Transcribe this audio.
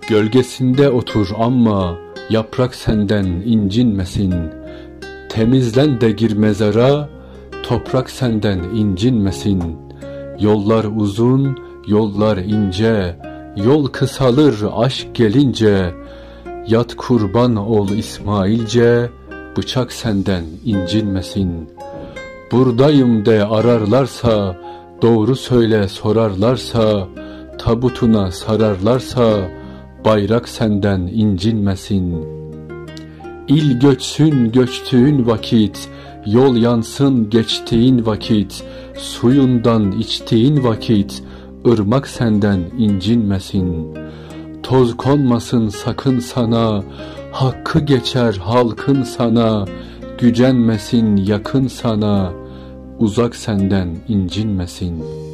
Gölgesinde otur ama yaprak senden incinmesin. Temizlen de gir mezara, toprak senden incinmesin. Yollar uzun, yollar ince, yol kısalır aşk gelince. Yat kurban ol İsmailce, bıçak senden incinmesin. Buradayım de ararlarsa, doğru söyle sorarlarsa, tabutuna sararlarsa, bayrak senden incinmesin. İl göçsün göçtüğün vakit, yol yansın geçtiğin vakit, suyundan içtiğin vakit, ırmak senden incinmesin. Toz konmasın sakın sana, hakkı geçer halkın sana, gücenmesin yakın sana, uzak senden incinmesin.